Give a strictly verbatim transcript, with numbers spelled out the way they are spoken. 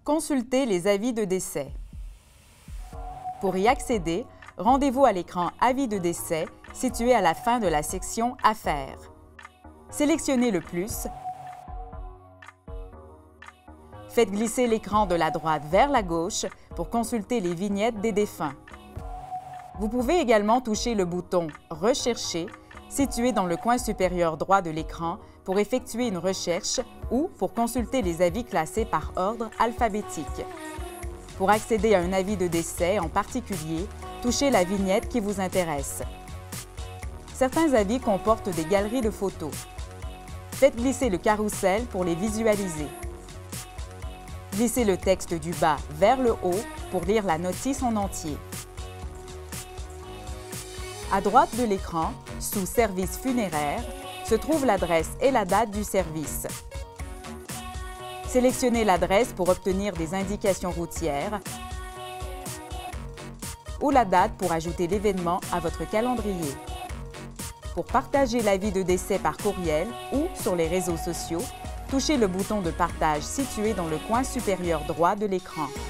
Consultez les avis de décès. Pour y accéder, rendez-vous à l'écran Avis de décès situé à la fin de la section Affaires. Sélectionnez le plus. Faites glisser l'écran de la droite vers la gauche pour consulter les vignettes des défunts. Vous pouvez également toucher le bouton « Rechercher » situé dans le coin supérieur droit de l'écran pour effectuer une recherche ou pour consulter les avis classés par ordre alphabétique. Pour accéder à un avis de décès en particulier, touchez la vignette qui vous intéresse. Certains avis comportent des galeries de photos. Faites glisser le carrousel pour les visualiser. Glissez le texte du bas vers le haut pour lire la notice en entier. À droite de l'écran, sous « Service funéraire », se trouve l'adresse et la date du service. Sélectionnez l'adresse pour obtenir des indications routières ou la date pour ajouter l'événement à votre calendrier. Pour partager l'avis de décès par courriel ou sur les réseaux sociaux, touchez le bouton de partage situé dans le coin supérieur droit de l'écran.